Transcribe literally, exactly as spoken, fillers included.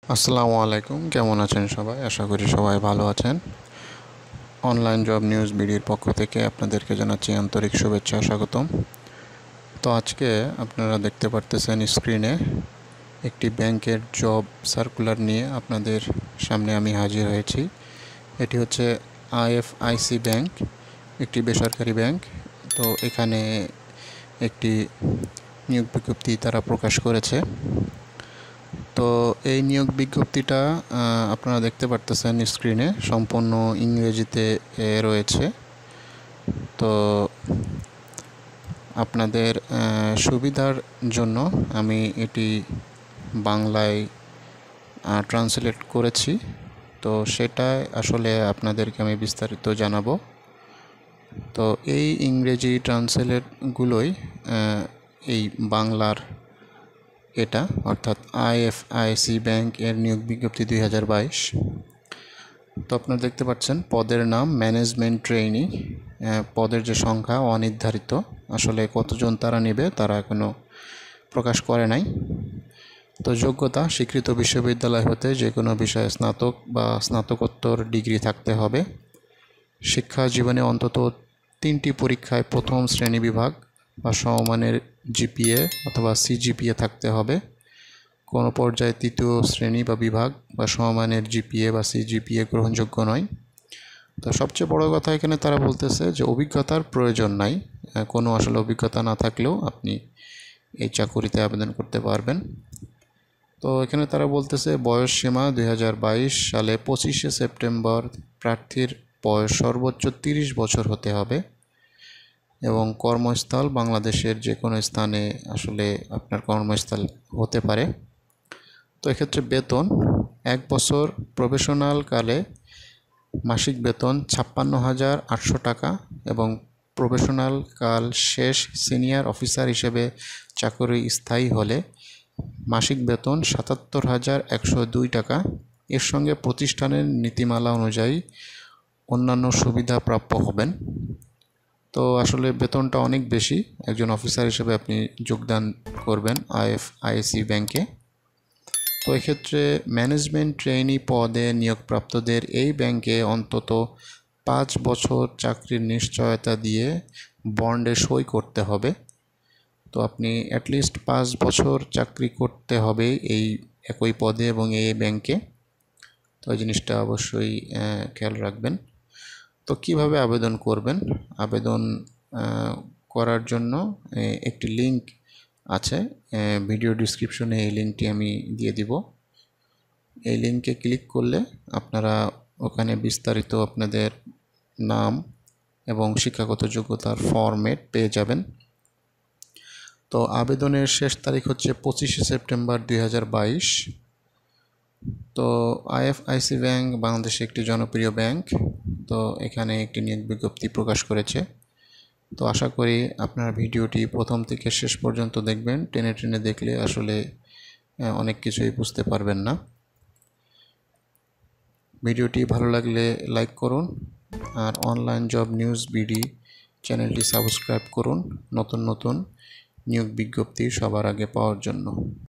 আসসালামু আলাইকুম, কেমন আছেন সবাই? আশা করি সবাই ভালো আছেন। অনলাইন জব নিউজ বিডির পক্ষ থেকে আপনাদেরকে জানাচ্ছি আন্তরিক শুভেচ্ছা, স্বাগতম। তো আজকে আপনারা দেখতে পারতেছেন স্ক্রিনে একটি ব্যাংকের জব সার্কুলার নিয়ে আপনাদের সামনে আমি হাজির হয়েছি। এটি হচ্ছে আইএফআইসি ব্যাংক, একটি বেসরকারি ব্যাংক। তো এখানে একটি নিয়োগ বিজ্ঞপ্তি তারা প্রকাশ করেছে। তো এই নিয়োগ বিজ্ঞপ্তিটা আপনারা দেখতে পারতেছেন স্ক্রিনে, সম্পূর্ণ ইংরেজিতে রয়েছে। তো আপনাদের সুবিধার জন্য আমি এটি বাংলায় ট্রান্সলেট করেছি। তো সেটাই আসলে আপনাদেরকে আমি বিস্তারিত জানাবো। তো এই ইংরেজি ট্রান্সলেটগুলোই এই বাংলার এটা, অর্থাৎ আইএফআইসি ব্যাংক এর নিয়োগ বিজ্ঞপ্তি দুই হাজার বাইশ। তো আপনারা দেখতে পাচ্ছেন পদের নাম ম্যানেজমেন্ট ট্রেইনি। পদের যে সংখ্যা অনির্ধারিত, আসলে কতজন তারা নেবে তারা এখনও প্রকাশ করে নাই। তো যোগ্যতা স্বীকৃত বিশ্ববিদ্যালয় হতে যে কোনো বিষয়ে স্নাতক বা স্নাতকোত্তর ডিগ্রি থাকতে হবে। শিক্ষা জীবনে অন্তত তিনটি পরীক্ষায় প্রথম শ্রেণী বিভাগ বা সমমানের জিপিএ অথবা সিজিপিএ থাকতে হবে। কোনো পর্যায়ে তৃতীয় শ্রেণী বা বিভাগ বা সমমানের জিপিএ বা সিজিপিএ গ্রহণযোগ্য নয়। তো সবচেয়ে বড় কথা এখানে তারা বলতেছে যে অভিজ্ঞতার প্রয়োজন নাই। কোনো আসলে অভিজ্ঞতা না থাকলেও আপনি এই চাকুরিতে আবেদন করতে পারবেন। তো এখানে তারা বলতেছে বয়স সীমা দুই হাজার বাইশ সালে পঁচিশে সেপ্টেম্বর প্রার্থীর বয়স সর্বোচ্চ তিরিশ বছর হতে হবে এবং কর্মস্থল বাংলাদেশের যে কোনো স্থানে আসলে আপনার কর্মস্থল হতে পারে। তো এক্ষেত্রে বেতন এক বছর প্রফেশনাল কালে মাসিক বেতন ছাপ্পান্ন হাজার আটশো টাকা এবং প্রফেশনাল কাল শেষ সিনিয়র অফিসার হিসেবে চাকরি স্থায়ী হলে মাসিক বেতন সাতাত্তর হাজার একশো দুই টাকা। এর সঙ্গে প্রতিষ্ঠানের নীতিমালা অনুযায়ী অন্যান্য সুবিধা প্রাপ্য হবেন। তো আসলে বেতনটা অনেক বেশি। একজন অফিসার হিসেবে আপনি যোগদান করবেন আইএফআইসি ব্যাংকে। তো এক্ষেত্রে ম্যানেজমেন্ট ট্রেইনি পদে নিয়োগপ্রাপ্তদের এই ব্যাংকে অন্তত পাঁচ বছর চাকরির নিশ্চয়তা দিয়ে বন্ডে সই করতে হবে। তো আপনি অ্যাটলিস্ট পাঁচ বছর চাকরি করতে হবে এই একই পদে এবং এই ব্যাংকে। তো এই জিনিসটা অবশ্যই খেয়াল রাখবেন। তো কিভাবে আবেদন করবেন? আবেদন করার জন্য একটি লিঙ্ক আছে ভিডিও ডিসক্রিপশনে, এই লিঙ্কটি আমি দিয়ে দিব। এই লিঙ্কে ক্লিক করলে আপনারা ওখানে বিস্তারিত আপনাদের নাম এবং শিক্ষাগত যোগ্যতার ফরম্যাট পেয়ে যাবেন। তো আবেদনের শেষ তারিখ হচ্ছে পঁচিশে সেপ্টেম্বর দুই হাজার বাইশ। তো আইএফআইসি ব্যাংক বাংলাদেশে একটি জনপ্রিয় ব্যাংক। তো এখানে একটি নিয়োগ বিজ্ঞপ্তি প্রকাশ করেছে। তো আশা করি আপনার ভিডিওটি প্রথম থেকে শেষ পর্যন্ত দেখবেন। টেনে টেনে দেখলে আসলে অনেক কিছুই বুঝতে পারবেন না। ভিডিওটি ভালো লাগলে লাইক করুন আর অনলাইন জব নিউজ বিডি চ্যানেলটি সাবস্ক্রাইব করুন নতুন নতুন নিয়োগ বিজ্ঞপ্তি সবার আগে পাওয়ার জন্য।